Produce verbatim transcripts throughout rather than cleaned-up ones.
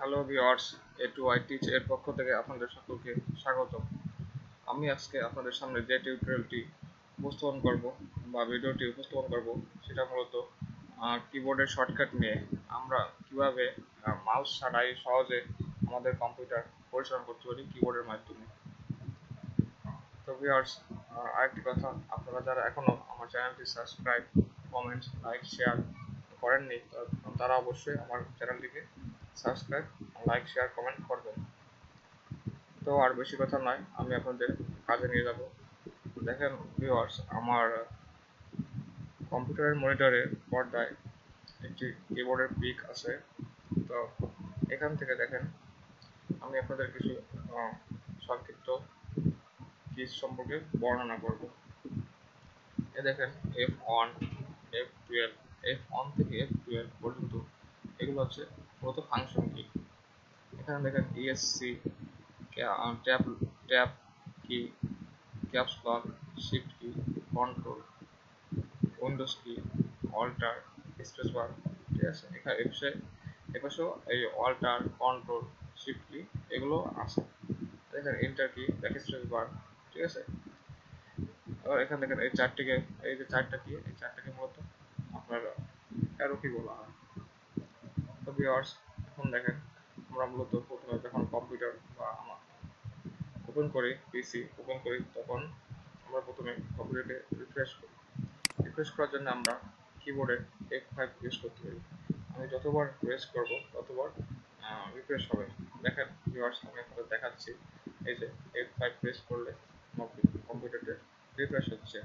Hello viewers, A to I teach এর পক্ষ থেকে আপনাদের সকলকে স্বাগত। আমি আজকে আপনাদের সামনে যে টিউটোরিয়ালটি উপস্থাপন করব বা ভিডিওটি উপস্থাপন করব সেটা মূলত কিবোর্ডের শর্টকাট নিয়ে আমরা কিভাবে মাউস ছাড়াই সহজে আমাদের কম্পিউটার পরিচালনা করতে পারি কিবোর্ডের মাধ্যমে। তো ভিউয়ার্স, আরেকটি কথা, আপনারা যারা এখনো আমার চ্যানেলটি সাবস্ক্রাইব, কমেন্ট, লাইক, শেয়ার করেননি তারা অবশ্যই আমার চ্যানেলটিকে সাবস্ক্রাইব, লাইক, শেয়ার, কমেন্ট করবেন। তো আর বেশি কথা নয়, আমি আপনাদের কাজে নিয়ে যাব। দেখেন ভিউয়ার্স, আমার কম্পিউটারের মনিটরের পর্দায় একটি কিবোর্ডের পিক আছে। তো এখান থেকে দেখেন আমি আপনাদের কিছু সংক্ষিপ্ত কিজ সম্পর্কে বর্ণনা করব। এ দেখেন F one, F twelve, F one থেকে এফ টুয়েলভ পর্যন্ত এগুলো হচ্ছে মূলত ফাংশন কি। এখানে দেখেন ESC, tab tab key, caps lock, shift key, control, Windows key, alter, space bar, ঠিক আছে। এখানে এপাশে এপাশেও এই অল্টার, কন্ট্রোল, শিফট কি এগুলো আছে। দেখেন এন্টার কি, ব্যাক স্পেস বার, ঠিক আছে। আবার এখানে দেখেন এই চারটিকে, এই যে চারটা কি, এই চারটাকে মূলত আপনার অ্যারো কি বলা হয়। তো ভিউয়ার্স, এখন দেখেন আমরা মূলত প্রথমে যখন কম্পিউটার বা আমার ওপেন করি, পিসি ওপেন করি, তখন আমরা প্রথমে কম্পিউটারকে রিফ্রেশ করি। রিফ্রেশ করার জন্য আমরা কিবোর্ডে এফ ফাইভ ইউজ করতে পারি। আমি যতবার প্রেস করব ততবার রিফ্রেশ হবে। দেখেন ভিউয়ার্স, আমি আপনাদের দেখাচ্ছি। এই যে এফ ফাইভ প্রেস করলে আমার কম্পিউটারটা রিফ্রেশ হচ্ছে।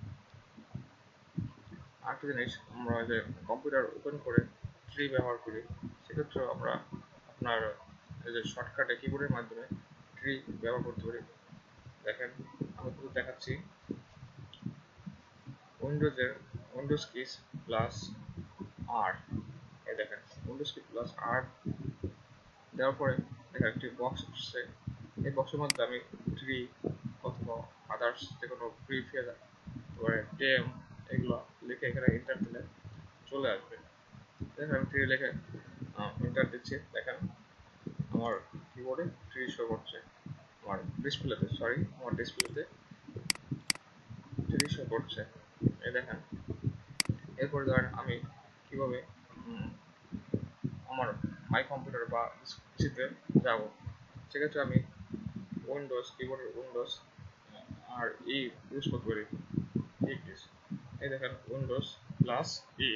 আরেকটা জিনিস, আমরা যে কম্পিউটার ওপেন করে ট্রি ব্যবহার করি, সেক্ষেত্রেও আমরা আপনার এই যে শর্টকাটে কিবোর্ডের মাধ্যমে ট্রি ব্যবহার করতে পারি। দেখেন আমি শুধু দেখাচ্ছি। উইন্ডোজের উইন্ডোজ কিস প্লাস আর, এই দেখেন উইন্ডোজ কি প্লাস আর দেওয়ার পরে দেখেন একটি বক্স আসছে। এই বক্সের মধ্যে আমি ট্রি অথবা আদার্স যে কোনো ফ্রি ফেয়ার, তারপরে টেম, এগুলো লিখে এখানে এন্টার দিলে চলে আসবে। দেখেন আমি ট্রি লিখে এন্টার দিচ্ছি। দেখেন আমার কিবোর্ডে ট্রি শো করছে, আমার ডিসপ্লেতে সরি আমার ডিসপ্লেতে ট্রি শো করছে। এই দেখেন। এরপরে ধরেন আমি কিভাবে আমার মাই কম্পিউটার বা পিসিতে যাব, সেক্ষেত্রে আমি উইন্ডোজ কিবোর্ডের উইন্ডোজ আর ই ইউজ করতে পারি। ই কিস, এই দেখেন উইন্ডোজ প্লাস ই,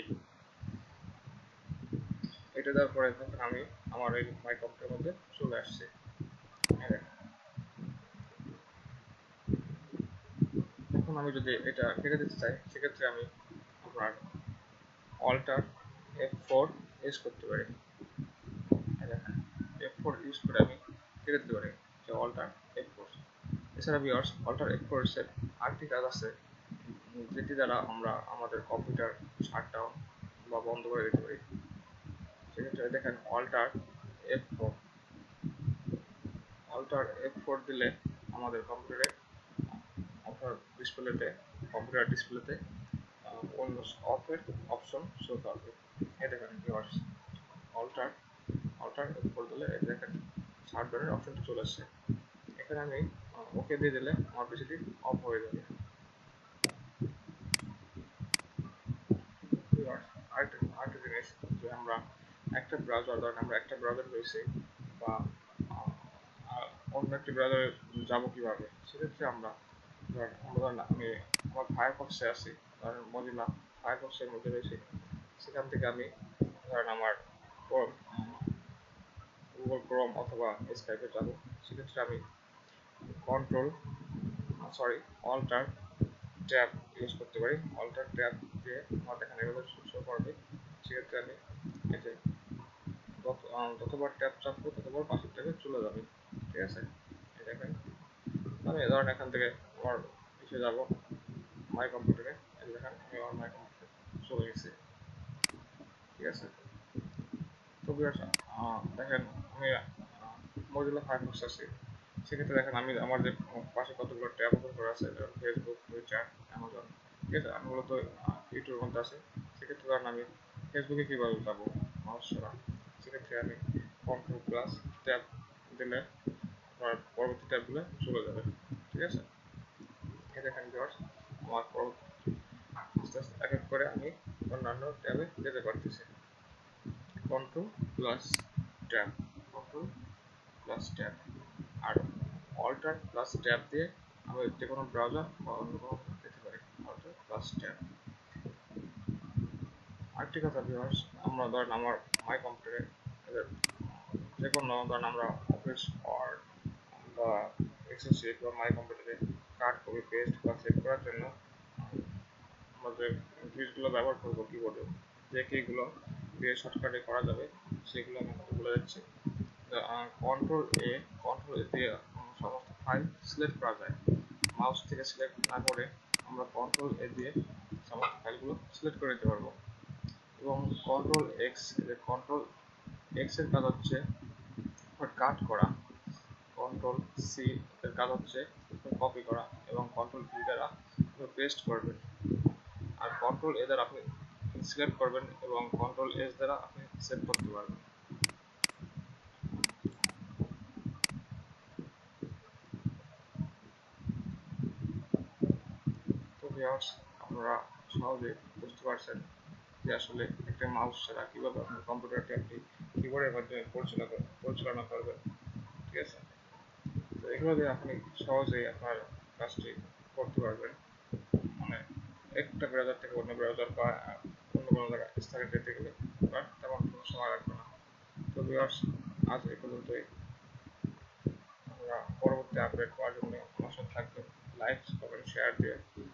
এটা দেওয়ার পরে দেখেন আমি আমার এই মাই কম্পিউটারের মধ্যে চলে আসছে। এখন আমি যদি এটা কেটে দিতে চাই, সেক্ষেত্রে আমি আপনার অল্টার এফ ফোর ইউজ করতে পারি। দেখেন এফ ফোর ইউজ করে আমি কেটে দিতে পারি, যে অল্টার এফ ফোর। এছাড়া ভিউয়ার্স, অল্টার এফ ফোর এর আরেকটি কাজ আছে, যেটি দ্বারা আমরা আমাদের কম্পিউটার শাটডাউন বা বন্ধ করে দিতে পারি। সেক্ষেত্রে দেখেন alter F four, alter F four দিলে আমাদের কম্পিউটারে আপনার ডিসপ্লেতে কম্পিউটার ডিসপ্লেতে উইন্ডোজ অফের অপশন শো করবে। এই দেখেন viewers, alter alter F four দিলে এই দেখেন শাটডাউনের অপশনটি চলে আসছে। এখানে আমি ওকে দিয়ে দিলে আমার পিসিটি অফ হয়ে যাবে। আরেকটা আরেকটা জিনিস, যে আমরা একটা ব্রাউজার, ধরেন আমরা একটা ব্রাউজার রয়েছে বা অন্য একটি ব্রাউজারে যাবো কিভাবে, সেক্ষেত্রে আমরা ধরেন আমরা ধরেন আমি আমার ফায়ারফক্সে আছি, ধরেন মজিলা ফায়ারফক্সের মধ্যে রয়েছে। সেখান থেকে আমি ধরেন আমার গুগল ক্রোম অথবা স্কাইপে যাবো, সেক্ষেত্রে আমি control sorry alter tab use করতে পারি। অল্টার ট্যাব দিয়ে আমার এখানে এভাবে শো করবে। সেক্ষেত্রে আমি এই যে যতবার ট্যাব চাপবো ততবার পাশের ট্যাবে চলে যাবে, ঠিক আছে। এই দেখেন আমি ধরেন এখান থেকে আমার এসে যাবো মাই কম্পিউটারে, এই দেখেন আমি আমার মাই কম্পিউটারে চলে গেছি, ঠিক আছে। তো দেখেন আমি মজিলা ফায়ারফক্স আছে, সেক্ষেত্রে দেখেন আমি আমার যে পাশে কতগুলো ট্যাব ওপেন করা আছে, ফেসবুক, টুইটার, অ্যামাজন, ঠিক আছে। আমি মূলত ইউটিউবের মধ্যে আছে, সেক্ষেত্রে ধরেন আমি ফেসবুকে কীভাবে যাবো মাউস ছাড়া, সেক্ষেত্রে আমি কন্ট্রোল প্লাস ট্যাব দিলে আপনার পরবর্তী ট্যাবগুলো চলে যাবে। ঠিক আছে, এই দেখেন ভিউয়ার্স আমার পরবর্তী আস্তে আস্তে এক এক করে আমি অন্যান্য ট্যাবে যেতে পারতেছি। Control plus tab, control plus tab, আর অল্টার প্লাস ট্যাব দিয়ে আমি যে কোনো ব্রাউজার বা অন্য কোনো যেতে পারি। Alter plus tab. আরেকটি কথা ভিউয়ার্স, আমরা ধরেন আমার মাই কম্পিউটারে যে কোনো ধরেন আমরা অফিস ওয়ার্ড বা এক্সেল শিট বা মাই কম্পিউটারে কাট কপি পেস্ট বা সেভ করার জন্য আমরা যে কিগুলো ব্যবহার করবো কিবোর্ডে, যে কিগুলো দিয়ে শর্টকাটে করা যাবে সেগুলো আমি কথা বলে যাচ্ছি। কন্ট্রোল এ, কন্ট্রোল এ দিয়ে সমস্ত ফাইল সিলেক্ট করা যায়। মাউস থেকে সিলেক্ট না করে আমরা কন্ট্রোল এ দিয়ে সমস্ত ফাইলগুলো সিলেক্ট করে নিতে পারবো। এবং কন্ট্রোল এক্স, কন্ট্রোল এক্স এর কাজ হচ্ছে কাট করা, কন্ট্রোল সি এর কাজ হচ্ছে কপি করা, এবং কন্ট্রোল ভি দ্বারা পেস্ট করবেন। আর কন্ট্রোল এ দ্বারা আপনি সিলেক্ট করবেন এবং কন্ট্রোল এস দ্বারা আপনি সেভ করতে পারবেন। তো ভিউয়ার্স, আপনারা সহজে বুঝতে পারছেন যে আসলে একটা মাউস ছাড়া কীভাবে আপনার কম্পিউটারটি আপনি কিবোর্ডের মাধ্যমে পরিচালনা পরিচালনা করবেন। ঠিক আছে, তো এগুলো দিয়ে আপনি সহজেই আপনার কাজটি করতে পারবেন। মানে একটা ব্রাউজার থেকে অন্য ব্রাউজার বা অন্য কোনো জায়গায় স্থানে যেতে গেলে আপনার তেমন কোনো সময় লাগবে না। তো ভিউয়ার্স, আজ এই পর্যন্তই। আমরা পরবর্তী আপডেট পাওয়ার জন্য আমার সাথে থাকবেন। লাইক কমেন্ট শেয়ার দিয়ে